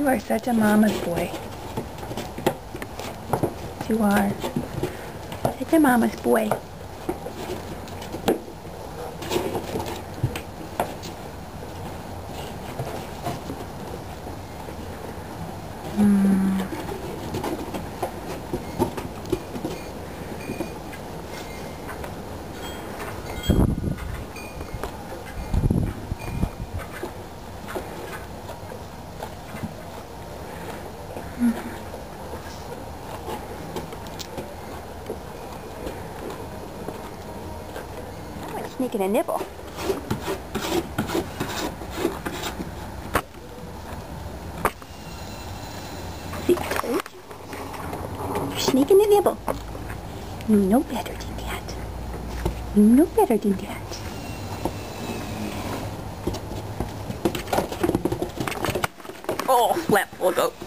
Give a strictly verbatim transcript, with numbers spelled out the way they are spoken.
You are such a mama's boy. You are. Such a mama's boy. Hmm. Sneaking a nibble. See, I told you. You're sneaking a nibble. You know better than that. You know better than that. Oh, flap, we'll go.